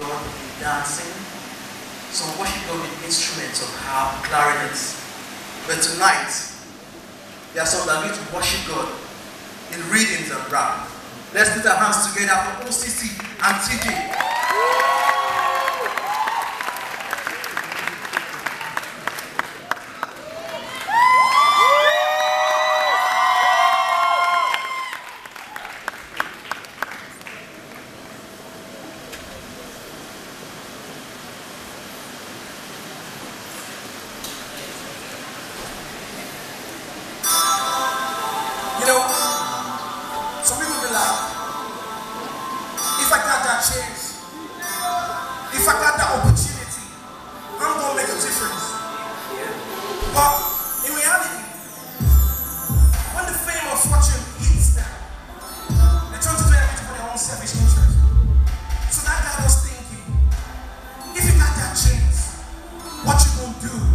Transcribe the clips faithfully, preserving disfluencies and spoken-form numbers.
God in dancing. Some worship God with instruments of harp, clarinets. But tonight, there are some that need to worship God in readings and rap. Let's put our hands together for O C C and T J. You know, some people be like, if I got that chance, if I got that opportunity, I'm gonna make a difference. But in reality, when the fame of fortune hits them, they turn to do everything for their own selfish interest. So that guy was thinking, if you got that chance, what you gonna do?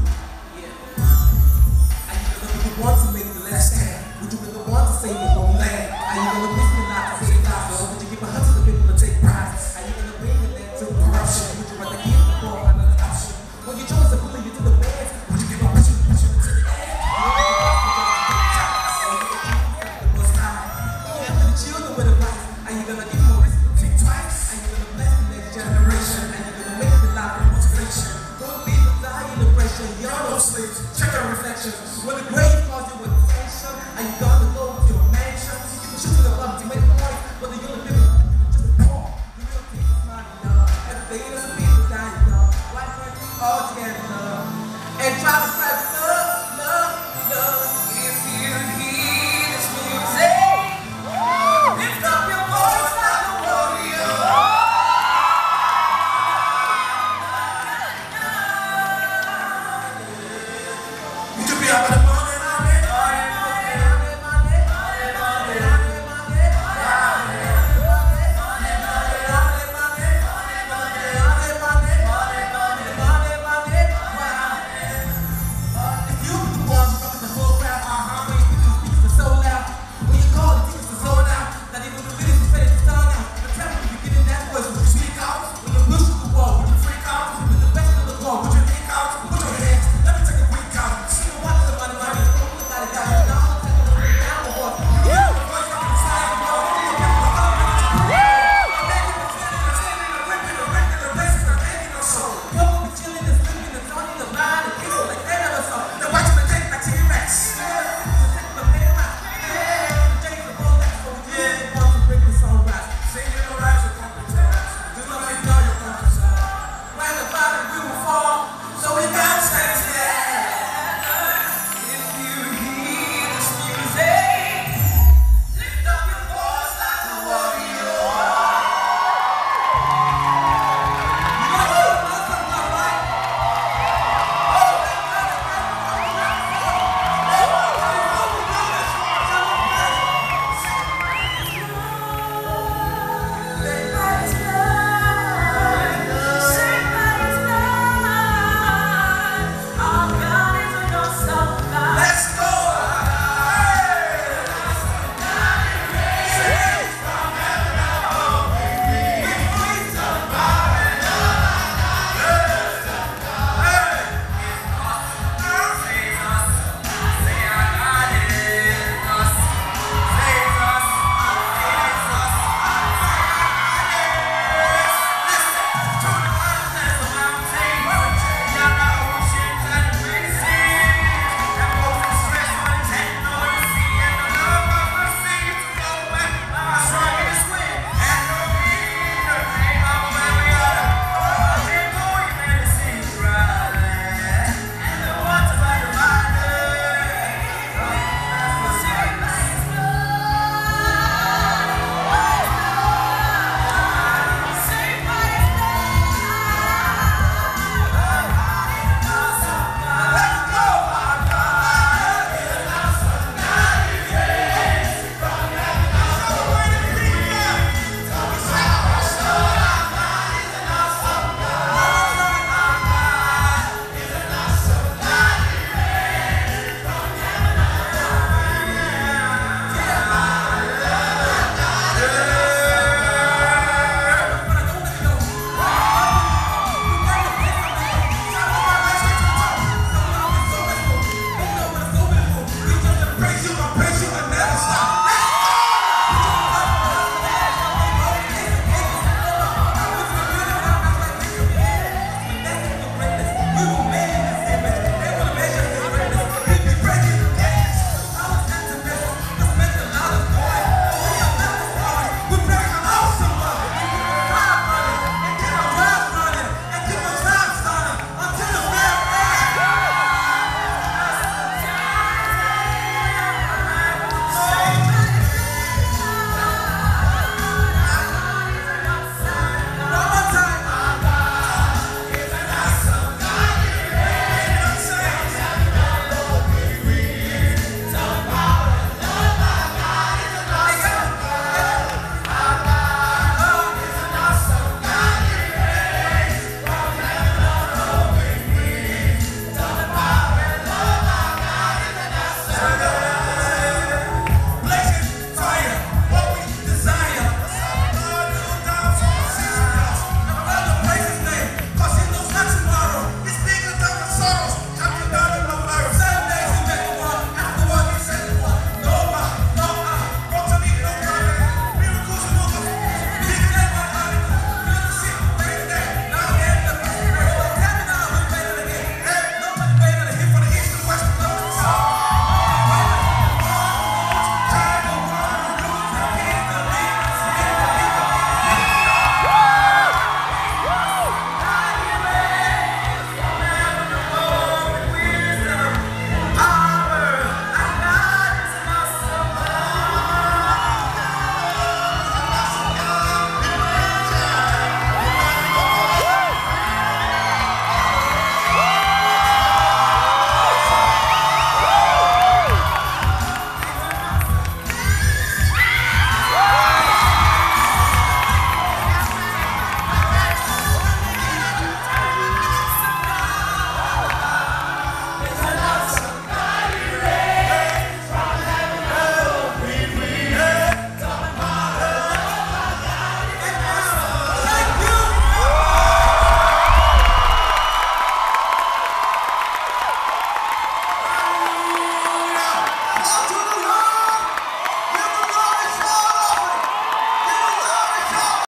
Are you gonna be the one to make the last stand? Would you be the one to save your homeland? Are you gonna miss me not to save lives? Or would you give a hundred to people to take pride? Are you gonna bring the net to corruption? Would you rather give the poor another option? When you chose to bully you to the bands, would you give a passion, passion to the end? Or you gonna the most high? When you the children with advice, are you gonna give more risk to think twice? Are you gonna bless the next generation? Are you gonna make the life of motivation? Don't be the die in the pressure, you're no slaves. Check your reflections. When the grave calls you with attention, are you gonna go to your mansion? You can shoot to the bottom to make a point, but the only people just a poor. The real thing is money, y'all. Every day there's some people dying, y'all. Why can't we all together?